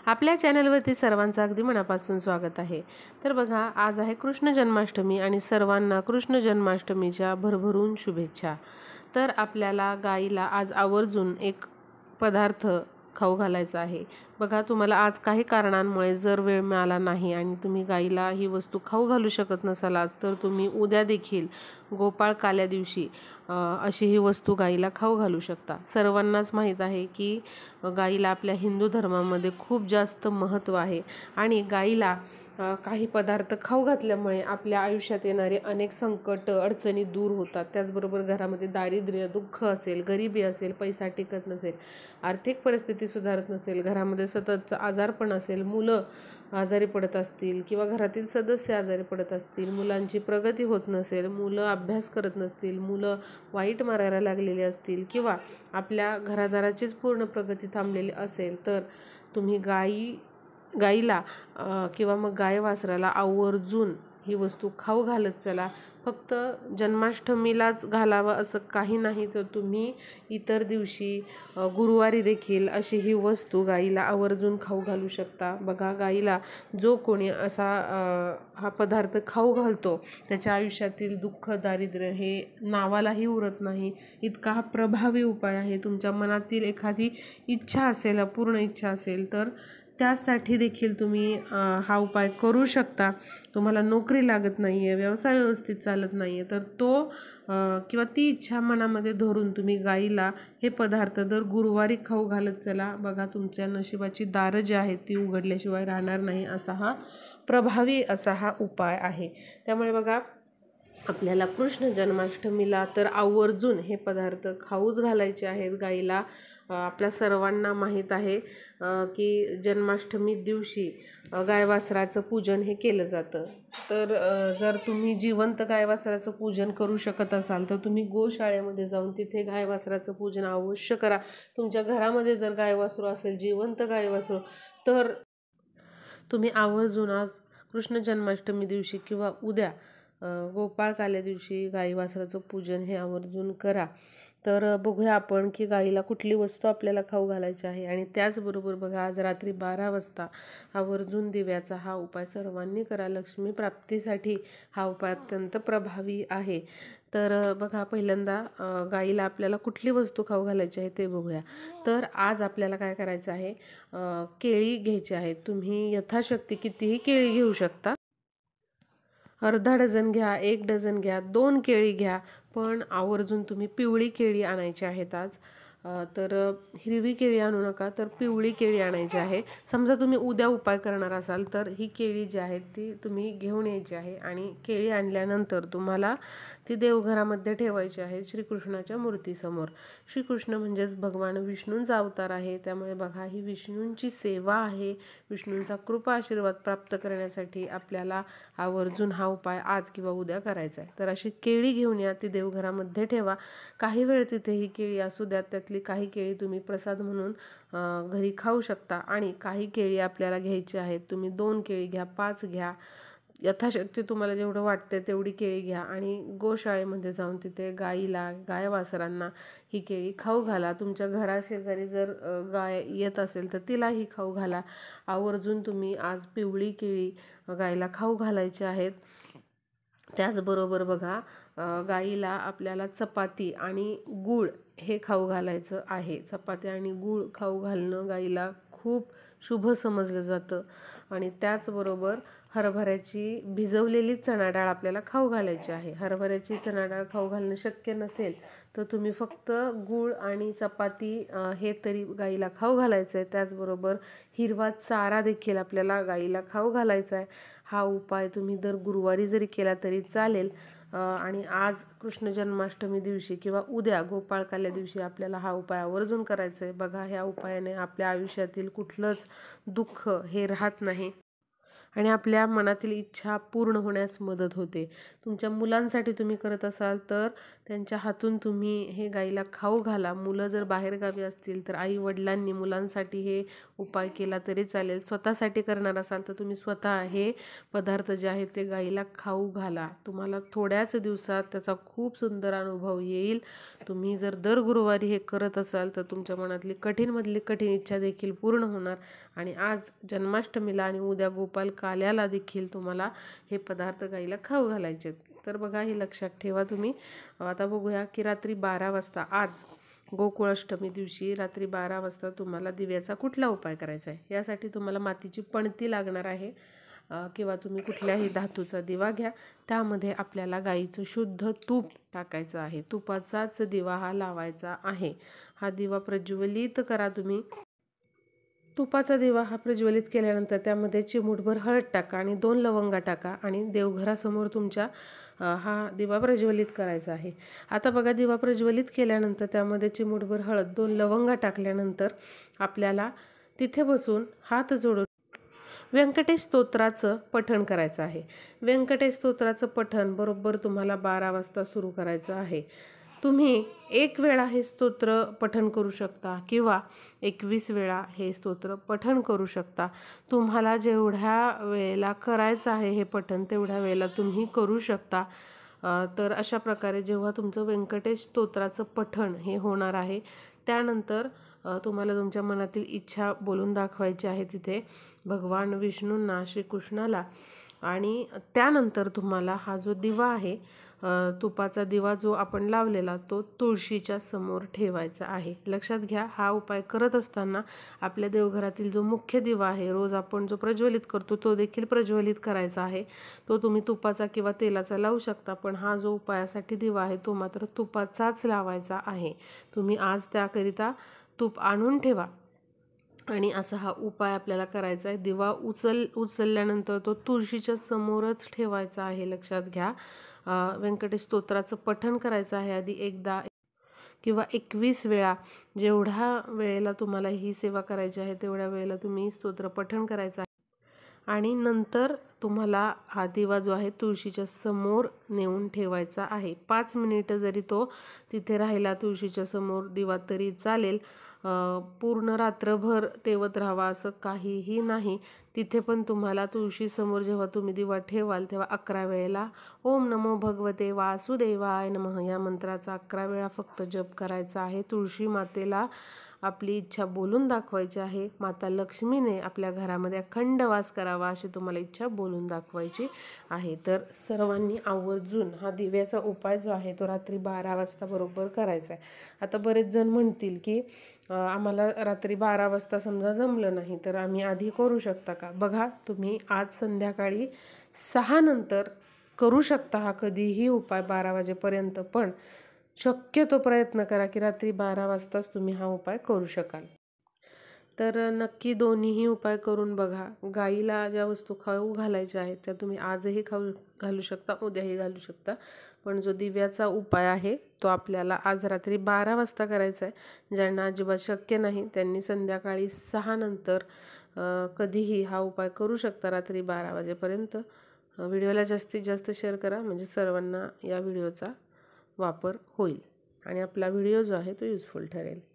आपल्या चॅनलवरती सर्वांचं अगदी मनापासून स्वागत आहे। तर बघा, आज आहे कृष्ण जन्माष्टमी आणि सर्वांना कृष्ण जन्माष्टमीच्या भरभरून शुभेच्छा। तर आपल्याला गाईला आज आवर्जून एक पदार्थ खाऊ घालायचा आहे। बघा, तुम्हाला आज काही कारणांमुळे जर वेळ मिळाला नाही आणि तुम्ही गाईला ही वस्तू खाऊ घालू शकत नसालाच, तर तुम्ही उद्या देखील गोपाळकाल्या दिवशी अशी ही वस्तू गाईला खाऊ घालू शकता। सर्वांनाच माहीत आहे की गाईला आपल्या हिंदू धर्मामध्ये खूप जास्त महत्त्व आहे आणि गाईला काही पदार्थ खाऊ घातल्यामुळे आपल्या आयुष्यात येणारे अनेक संकट अडचणी दूर होतात। त्याचबरोबर घरामध्ये दारिद्र्य, दुःख असेल, गरिबी असेल, पैसा टिकत नसेल, आर्थिक परिस्थिती सुधारत नसेल, घरामध्ये सततचा आजारपण असेल, मुलं आजारी पडत असतील किंवा घरातील सदस्य आजारी पडत असतील, मुलांची प्रगती होत नसेल, मुलं अभ्यास करत नसतील, मुलं वाईट मारायला लागलेली असतील किंवा आपल्या घरादाराचीच पूर्ण प्रगती थांबलेली असेल, तर तुम्ही गाईला किंवा मग गाय वासराला आवर्जून ही वस्तू खाऊ घालत चला। फक्त जन्माष्टमीलाच घालावं असं काही नाही, तर तुम्ही इतर दिवशी गुरुवारी देखील अशी ही वस्तू गाईला आवर्जून खाऊ घालू शकता। बघा, गाईला जो कोणी असा हा पदार्थ खाऊ घालतो त्याच्या आयुष्यातील दुःख, दारिद्र्य हे नावालाही उरत नाही। इतका हा प्रभावी उपाय आहे। तुमच्या मनातील एखादी इच्छा असेल, अपूर्ण इच्छा असेल, तर त्यासाठी देखील तुम्ही हा उपाय करू शकता। तुम्हाला नोकरी लागत नाही आहे, व्यवसाय व्यवस्थित चालत नाही आहे, तर तो किंवा ती इच्छा मनामध्ये धरून तुम्ही गाईला हे पदार्थ दर गुरुवारी खाऊ घालत चला। बघा, तुमच्या नशिबाची दारं जी आहेत ती उघडल्याशिवाय राहणार नाही, असा हा प्रभावी असा हा उपाय आहे। त्यामुळे बघा, आपल्याला कृष्ण जन्माष्टमीला तर आवर्जून हे पदार्थ खाऊच घालायचे आहेत गाईला। आपल्या सर्वांना माहीत आहे की जन्माष्टमी दिवशी गाय वासराचं पूजन हे केलं जातं। तर जर तुम्ही जिवंत गाय वासराचं पूजन करू शकत असाल, तर तुम्ही गोशाळेमध्ये जाऊन तिथे गाय वासराचं पूजन अवश्य करा। तुमच्या घरामध्ये जर गाय वासरू असेल, जिवंत गाय वासरू, तर तुम्ही आवर्जून आज कृष्ण जन्माष्टमी दिवशी किंवा उद्या गोपाळकाल्या दिवशी गाई वासराचं पूजन हे आवर्जून करा। तर बघूया आपण की गाईला कुठली वस्तू आपल्याला खाऊ घालायची आहे। आणि त्याचबरोबर बघा, आज रात्री 12 वाजता आवर्जून दिव्याचा हा उपाय सर्वांनी करा। लक्ष्मी प्राप्तीसाठी हा उपाय अत्यंत प्रभावी आहे। तर बघा, पहिल्यांदा गाईला आपल्याला कुठली वस्तू खाऊ घालायची आहे ते बघूया। तर आज आपल्याला काय करायचं आहे, केळी घ्यायची आहेत। तुम्ही यथाशक्ती कितीही केळी घेऊ शकता। अर्धा डझन घ्या, 1 डझन घ्या, 2 केळी घ्या, पण आवर्जून तुम्ही पिवळी केळी आणायची आहेत आज। तर हिरवी केळी आणू नका, तर पिवळी केळी आणायची आहे। समजा तुम्ही उद्या उपाय करणार असाल, तर ही केळी जी आहेत ती तुम्ही घेऊन यायची आहे आणि केळी आणल्यानंतर तुम्हाला ती देवघरामध्ये ठेवायची आहे, श्रीकृष्णाच्या मूर्तीसमोर। श्रीकृष्ण म्हणजेच भगवान विष्णूंचा अवतार आहे। त्यामुळे बघा, ही विष्णूंची सेवा आहे। विष्णूंचा कृपा आशीर्वाद प्राप्त करण्यासाठी आपल्याला आवर्जून हा उपाय आज किंवा उद्या करायचा आहे। तर अशी केळी घेऊन या, ती देवघरामध्ये ठेवा। काही वेळ तिथे ही केळी असू द्या, त्यातली काही केळी तुम्ही प्रसाद म्हणून घरी खाऊ शकता आणि काही केळी आपल्याला घ्यायची आहेत। तुम्ही 2 केळी घ्या, 5 घ्या, यथाशक्ती तुम्हाला जेवढं वाटतं तेवढी केळी घ्या आणि गोशाळेमध्ये जाऊन तिथे गाईला, गाय वासरांना ही केळी खाऊ घाला। तुमच्या घराशेजारी जर गाय येत असेल तर तिलाही खाऊ घाला। आवर्जून तुम्ही आज पिवळी केळी गाईला खाऊ घालायची आहेत। त्याचबरोबर बघा, गाईला आपल्याला चपाती आणि गूळ हे खाऊ घालायचं आहे। चपाती आणि गूळ खाऊ घालणं गाईला खूप शुभ समजलं जातं। आणि त्याचबरोबर हरभऱ्याची भिजवलेली चणा डाळ आपल्याला खाऊ घालायची आहे। हरभऱ्याची चणा डाळ खाऊ घालणं शक्य नसेल, तर तुम्ही फक्त गूळ आणि चपाती हे तरी गाईला खाऊ घालायचं आहे। त्याचबरोबर हिरवा चारा देखील आपल्याला गाईला खाऊ घालायचा आहे। हा उपाय तुम्ही दर गुरुवारी जरी केला तरी चालेल। आणि आज कृष्ण जन्माष्टमी दिवशी किंवा उद्या गोपाळकाल्या दिवशी आपल्याला हा उपाय आवर्जून करायचा आहे। बघा, ह्या उपायाने आपल्या आयुष्यातील कुठलंच दुःख हे राहत नाही आणि आपल्या मनातील इच्छा पूर्ण होण्यास मदत होते. तुमच्या मुलांसाठी तुम्ही करत असाल तर त्यांच्या हातून तुम्ही हे गाईला खाऊ घाला. मुलं जर बाहेरगावी असतील तर आई वडिलांनी मुलांसाठी हे उपाय केला तरी चालेल. स्वतःसाठी करणार असाल तर तुम्ही स्वतः हे पदार्थ जे आहेत ते गाईला खाऊ घाला. तुम्हाला थोड्याच दिवसात त्याचा खूप सुंदर अनुभव येईल. तुम्ही जर दर गुरुवारी हे करत असाल तर तुमच्या मनातली कठीणमधली कठीण इच्छा देखील पूर्ण होणार. आणि आज जन्माष्टमीला आणि उद्या गोपाल काल्याला देखील तुम्हाला हे पदार्थ गाईला खाऊ घालायचे. तर बघा, हे लक्षात ठेवा तुम्ही. आता बघूया की रात्री 12 वाजता आज गोकुळाष्टमी दिवशी रात्री 12 वाजता तुम्हाला दिव्याचा कुठला उपाय करायचा आहे. यासाठी तुम्हाला मातीची पणती लागणार आहे किंवा तुम्ही कुठल्याही धातूचा दिवा घ्या. त्यामध्ये आपल्याला गाईचं शुद्ध तूप टाकायचं आहे. तुपाचाच दिवा हा लावायचा आहे. हा दिवा प्रज्वलित करा तुम्ही. तुपाचा दिवा हा प्रज्वलित केल्यानंतर त्यामध्ये चिमूटभर हळद टाका आणि 2 लवंगा टाका आणि देवघरासमोर तुमच्या हा दिवा प्रज्वलित करायचा आहे. आता बघा, दिवा प्रज्वलित केल्यानंतर त्यामध्ये चिमूटभर हळद 2 लवंगा टाकल्यानंतर आपल्याला तिथे बसून हात जोडून व्यंकटेश स्तोत्राचं पठण करायचं आहे. व्यंकटेश स्तोत्राचं पठण बरोबर तुम्हाला 12 वाजता सुरू करायचं आहे. तुम्ही 1 वेळा हे स्तोत्र पठण करू शकता किंवा 21 वेळा हे स्तोत्र पठण करू शकता. तुम्हाला जेवढ्या वेळेला करायचं आहे हे पठण तेवढ्या वेळेला तुम्ही करू शकता. तर अशा प्रकारे जेव्हा तुमचं व्यंकटेश स्तोत्राचं पठण हे होणार आहे त्यानंतर तुम्हाला तुमच्या मनातील इच्छा बोलून दाखवायची आहे तिथे भगवान विष्णूंना, श्रीकृष्णाला. आणि त्यानंतर तुम्हाला हा जो दिवा आहे, तुपाचा दिवा जो आपण लावलेला, तो तुळशीच्या समोर ठेवायचा आहे. लक्षात घ्या, हा उपाय करत असताना आपल्या देवघरातील जो मुख्य दिवा आहे, रोज आपण जो प्रज्वलित करतो, तो देखील प्रज्वलित करायचा आहे. तो तुम्ही तुपाचा किंवा तेलाचा लावू शकता, पण हा जो उपायासाठी दिवा आहे तो मात्र तुपाचाच लावायचा आहे. तुम्ही आज त्याकरिता तूप आणून ठेवा. आणि असा हा उपाय आपल्याला करायचा आहे. दिवा उचलल्यानंतर तो तुळशीच्या समोरच ठेवायचा आहे. लक्षात घ्या. व्यंकटेश स्तोत्राचं पठण करायचं आहे आधी एकदा किंवा 21 वेळा. जेवढ्या वेळेला तुम्हाला ही सेवा करायची आहे तेवढ्या वेळेला तुम्ही स्तोत्र पठण करायचं आहे. आणि नंतर तुम्हाला हा दिवा जो आहे तुळशीच्या समोर नेऊन ठेवायचा आहे. 5 मिनिटं जरी तो तिथे राहिला तुळशीच्या समोर दिवा तरी चालेल. पूर्ण रात्रभर तेवत राहावा असं काहीही नाही. तिथे पण तुम्हाला तुळशीसमोर जेव्हा तुम्ही दिवा ठेवाल तेव्हा 11 वेळेला ओम नमो भगवते वासुदेवाय नमः या मंत्राचा 11 वेळा फक्त जप करायचा आहे. तुळशी मातेला आपली इच्छा बोलून दाखवायची आहे. माता लक्ष्मीने आपल्या घरामध्ये अखंड वास करावा अशी तुम्हाला इच्छा बोलून दाखवायची आहे. तर सर्वांनी आवर्जून हा दिव्याचा उपाय जो आहे तो रात्री 12 वाजता बरोबर करायचा आहे. आता बरेच जण म्हणतील की आम्हाला रात्री 12 वाजता समजा जमलं नाही तर आम्ही आधी करू शकता का. बघा, तुम्ही आज संध्याकाळी 6 नंतर करू शकता हा कधीही उपाय 12 वाजेपर्यंत, पण शक्यतो प्रयत्न करा की रात्री 12 वाजताच तुम्ही हा उपाय करू शकाल. तर नक्की दोन्हीही उपाय करून बघा. गाईला ज्या वस्तू खाऊ घालायच्या आहेत त्या तुम्ही आजही खाऊ घालू शकता, उद्याही घालू शकता. पण जो दिव्याचा उपाय आहे तो आपल्याला आज रात्री 12 वाजता करायचा आहे. ज्यांना अजिबात शक्य नाही त्यांनी संध्याकाळी 6 नंतर कधीही हा उपाय करू शकता रात्री 12 वाजेपर्यंत. व्हिडिओला जास्तीत जास्त शेअर करा म्हणजे सर्वांना या व्हिडिओचा वापर होईल आणि आपला व्हिडिओ जो आहे तो युजफुल ठरेल.